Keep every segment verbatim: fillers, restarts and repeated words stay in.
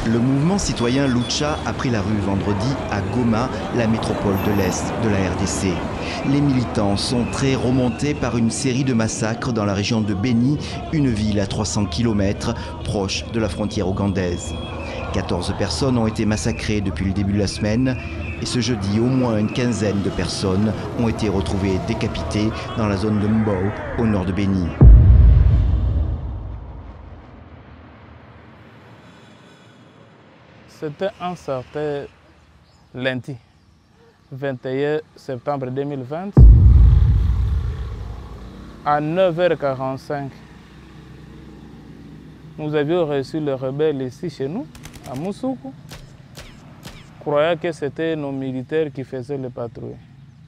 Le mouvement citoyen Lucha a pris la rue vendredi à Goma, la métropole de l'Est de la R D C. Les militants sont très remontés par une série de massacres dans la région de Beni, une ville à trois cents kilomètres proche de la frontière ougandaise. quatorze personnes ont été massacrées depuis le début de la semaine et ce jeudi, au moins une quinzaine de personnes ont été retrouvées décapitées dans la zone de Mbao, au nord de Beni. C'était un certain lundi, vingt et un septembre deux mille vingt, à neuf heures quarante-cinq. Nous avions reçu les rebelles ici chez nous, à Moussoukou, croyant que c'était nos militaires qui faisaient le patrouille.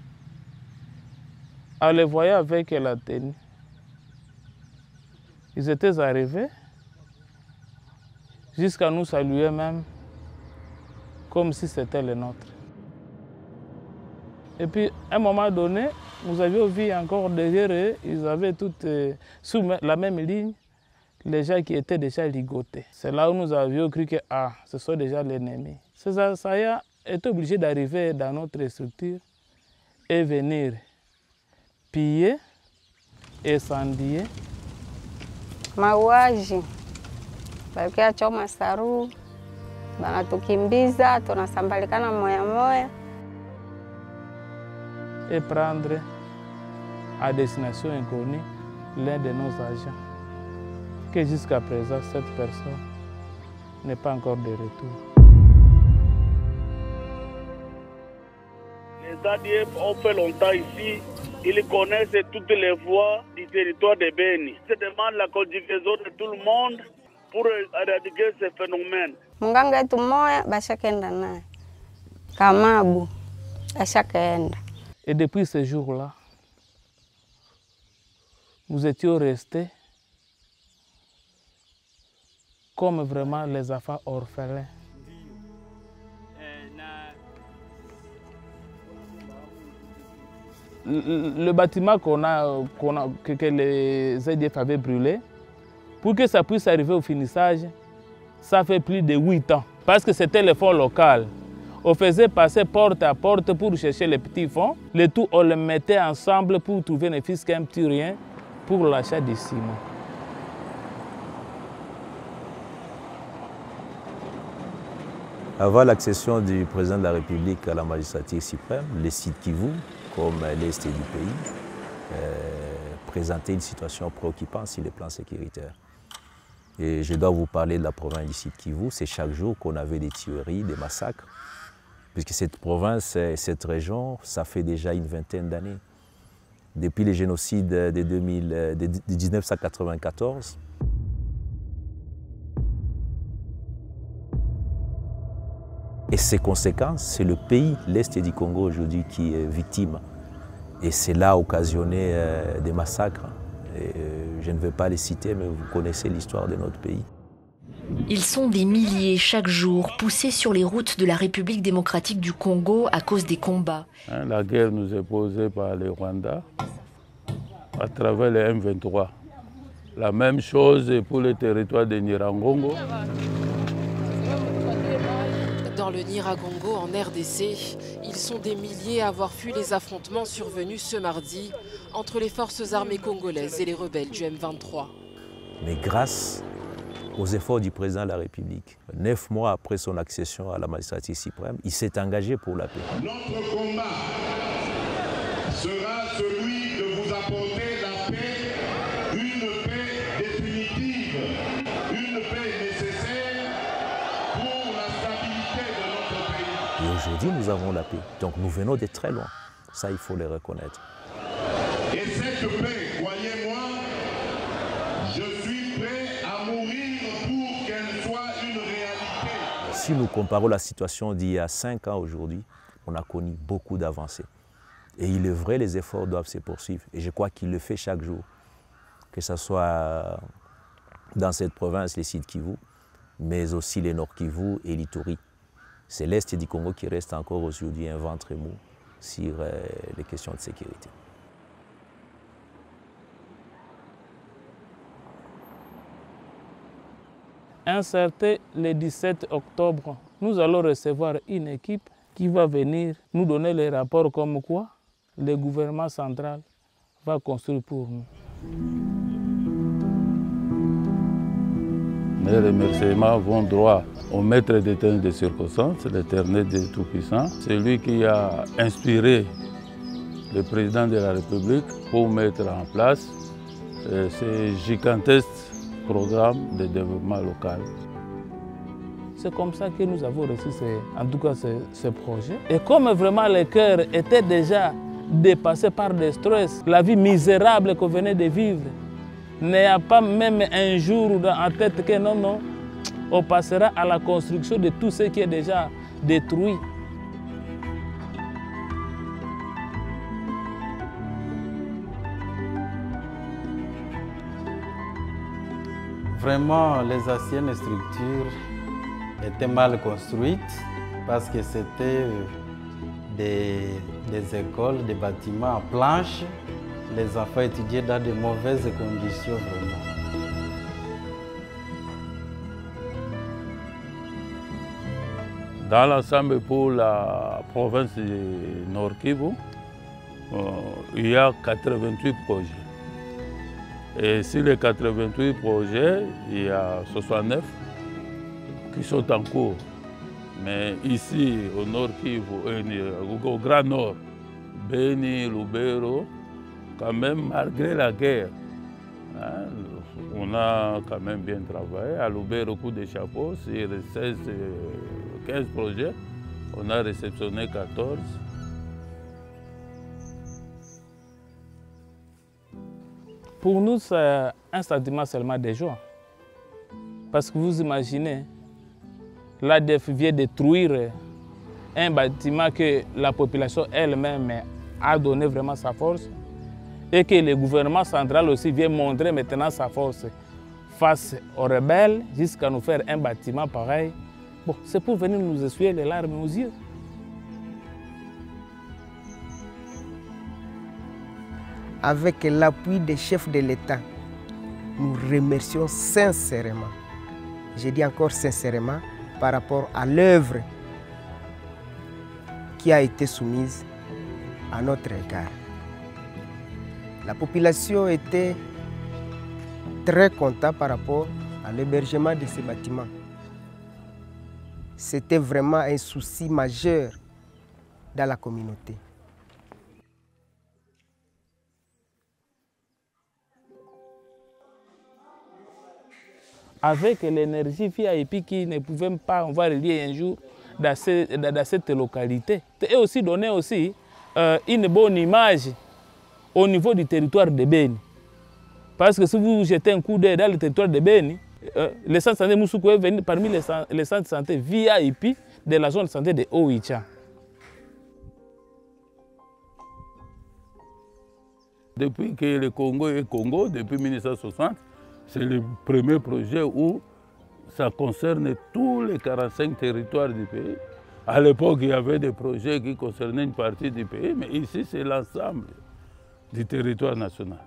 En les voyant avec la tenue, ils étaient arrivés jusqu'à nous saluer même, comme si c'était le nôtre. Et puis, à un moment donné, nous avions vu encore derrière eux, ils avaient toutes, euh, sous la même ligne, les gens qui étaient déjà ligotés. C'est là où nous avions cru que ah, ce sont déjà l'ennemi. Ces assaillants étaient obligés d'arriver dans notre structure et venir piller, incendier. Mauaji, walikuwa choma saru, banatukimbiza, tunasambalikana moya moya. Et prendre à destination inconnue l'un de nos agents. Que jusqu'à présent, cette personne n'est pas encore de retour. Les A D F ont fait longtemps ici. Ils connaissent toutes les voies du territoire de Beni. Ils demandent la conjugaison de tout le monde pour éradiquer ce phénomène. Munganga yetu moya bashakaenda naye Kamabu ashakaenda. Et depuis ce jour-là, nous étions restés comme vraiment les enfants orphelins. Le, le bâtiment qu'on a, qu'on a, que, que les A D F avaient brûlé, pour que ça puisse arriver au finissage, ça fait plus de huit ans. Parce que c'était le fonds local. On faisait passer porte à porte pour chercher les petits fonds. Le tout, on les mettait ensemble pour trouver ne fût-ce qu'un petit rien pour l'achat du ciment. Avant l'accession du président de la République à la magistrature suprême, le sud Kivu, comme l'Est du pays, euh, présentait une situation préoccupante sur le plan sécuritaire. Et je dois vous parler de la province du sud Kivu. C'est chaque jour qu'on avait des tueries, des massacres, puisque cette province, cette région, ça fait déjà une vingtaine d'années. Depuis le génocide de, deux mille, de mille neuf cent quatre-vingt-quatorze, et ses conséquences, c'est le pays, l'Est du Congo aujourd'hui, qui est victime. Et cela a occasionné euh, des massacres. Et, euh, je ne vais pas les citer, mais vous connaissez l'histoire de notre pays. Ils sont des milliers chaque jour, poussés sur les routes de la République démocratique du Congo à cause des combats. Hein, la guerre nous est posée par le Rwanda à travers le M vingt-trois. La même chose pour le territoire de Nyiragongo. Dans le Nyiragongo, en R D C, ils sont des milliers à avoir fui les affrontements survenus ce mardi entre les forces armées congolaises et les rebelles du M vingt-trois. Mais grâce aux efforts du président de la République, neuf mois après son accession à la magistrature suprême, il s'est engagé pour la paix. Notre combat sera celui de vous apporter la paix, une paix définitive, une paix nécessaire pour la stabilité de notre pays. Et aujourd'hui, nous avons la paix. Donc nous venons de très loin. Ça, il faut le reconnaître. Et cette paix, croyez-moi, je suis prêt à mourir pour qu'elle soit une réalité. Si nous comparons la situation d'il y a cinq ans aujourd'hui, on a connu beaucoup d'avancées. Et il est vrai, les efforts doivent se poursuivre. Et je crois qu'il le fait chaque jour. Que ce soit dans cette province, les Sud Kivu, mais aussi les Nord Kivu et l'Ituri. C'est l'Est du Congo qui reste encore aujourd'hui un ventre mou sur euh, les questions de sécurité. Un certain, le dix-sept octobre, nous allons recevoir une équipe qui va venir nous donner les rapports comme quoi le gouvernement central va construire pour nous. Mes remerciements vont droit au maître d'éternel de circonstances, l'Éternel de Tout-Puissant. C'est lui qui a inspiré le président de la République pour mettre en place ce gigantesque programme de développement local. C'est comme ça que nous avons reçu ce, en tout cas ce, ce projet. Et comme vraiment le cœur était déjà dépassé par des stress, la vie misérable qu'on venait de vivre, il n'y a pas même un jour en tête que non, non, on passera à la construction de tout ce qui est déjà détruit. Vraiment, les anciennes structures étaient mal construites parce que c'était des, des écoles, des bâtiments en planches. Les enfants étudiaient dans de mauvaises conditions vraiment. Dans l'ensemble, pour la province du Nord Kivu, euh, il y a quatre-vingt-huit projets. Et sur les quatre-vingt-huit projets, il y a soixante-neuf qui sont en cours. Mais ici, au Nord Kivu, au Grand Nord, Beni, Lubero, quand même, malgré la guerre, hein, on a quand même bien travaillé. À Lubero, coup de chapeau, sur seize, quinze projets, on a réceptionné quatorze. Pour nous, c'est un sentiment seulement de joie. Parce que vous imaginez, l'A D F vient détruire un bâtiment que la population elle-même a donné vraiment sa force et que le gouvernement central aussi vient montrer maintenant sa force face aux rebelles jusqu'à nous faire un bâtiment pareil. Bon, c'est pour venir nous essuyer les larmes aux yeux. Avec l'appui des chefs de l'État, nous remercions sincèrement, je dis encore sincèrement, par rapport à l'œuvre qui a été soumise à notre égard. La population était très contente par rapport à l'hébergement de ces bâtiments. C'était vraiment un souci majeur dans la communauté. Avec l'énergie V I P qui ne pouvait pas, on va relier un jour dans, ce, dans cette localité. Et aussi donner aussi euh, une bonne image au niveau du territoire de Beni. Parce que si vous jetez un coup d'œil dans le territoire de Beni, euh, le centre de santé Moussoukou est venu parmi les, les centres de santé V I P de la zone de santé de Oicha. Depuis que le Congo est Congo, depuis mille neuf cent soixante, c'est le premier projet où ça concerne tous les quarante-cinq territoires du pays. À l'époque, il y avait des projets qui concernaient une partie du pays, mais ici, c'est l'ensemble du territoire national.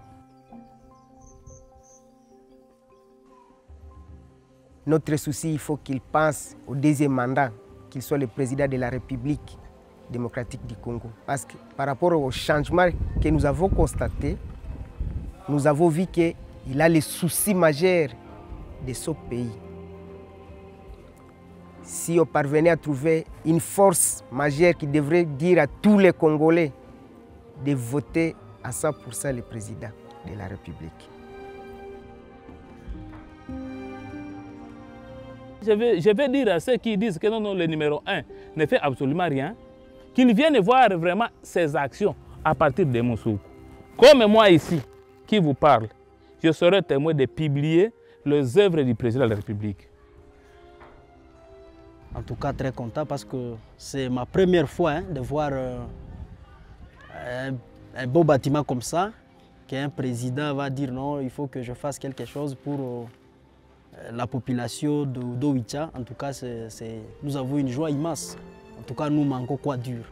Notre souci, il faut qu'il pense au deuxième mandat, qu'il soit le président de la République démocratique du Congo. Parce que par rapport au changement que nous avons constaté, nous avons vu que il a les soucis majeurs de ce pays. Si on parvenait à trouver une force majeure qui devrait dire à tous les Congolais de voter à cent pour cent le président de la République. Je vais, je vais dire à ceux qui disent que non, non, le numéro un ne fait absolument rien, qu'ils viennent voir vraiment ses actions à partir de Moussoukou. Comme moi ici, qui vous parle, je serai témoin de publier les œuvres du président de la République. En tout cas, très content parce que c'est ma première fois hein, de voir euh, un, un beau bâtiment comme ça, qu'un président va dire non, il faut que je fasse quelque chose pour euh, la population d'Oicha. En tout cas, c'est, c'est, nous avons une joie immense. En tout cas, nous manquons quoi dur.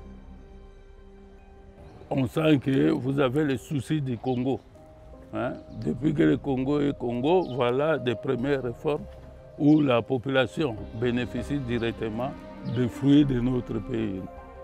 On sent que vous avez les soucis du Congo. Hein? Depuis que le Congo est Congo, voilà des premières réformes où la population bénéficie directement des fruits de notre pays.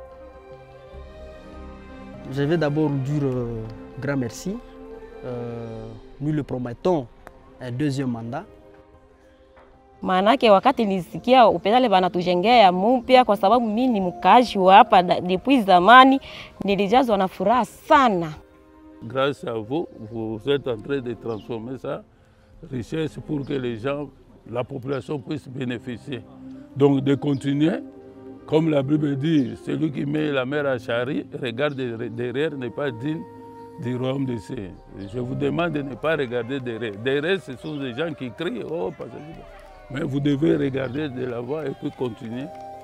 Je vais d'abord dire euh, grand merci. Euh, nous le promettons un deuxième mandat. Maanake wakati nilisikia upedale banatujengea mpya, kwa sababu mimi ni mkaaji wa hapa depuis zamani, nilijazwa na furaha sana. Grâce à vous, vous êtes en train de transformer ça richesse pour que les gens, la population puisse bénéficier. Donc de continuer, comme la Bible dit, celui qui met la mer à charrie, regarde derrière, n'est pas digne du royaume des cieux. Je vous demande de ne pas regarder derrière. Derrière, ce sont des gens qui crient, oh, pas ça. Mais vous devez regarder de l'avant et puis continuer